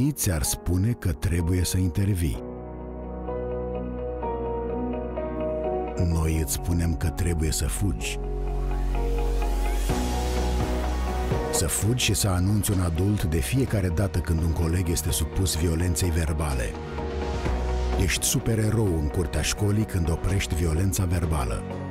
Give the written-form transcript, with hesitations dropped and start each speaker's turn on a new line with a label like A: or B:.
A: Unii ți-ar spune că trebuie să intervii. Noi îți spunem că trebuie să fugi. Să fugi și să anunți un adult de fiecare dată când un coleg este supus violenței verbale. Ești supererou în curtea școlii când oprești violența verbală.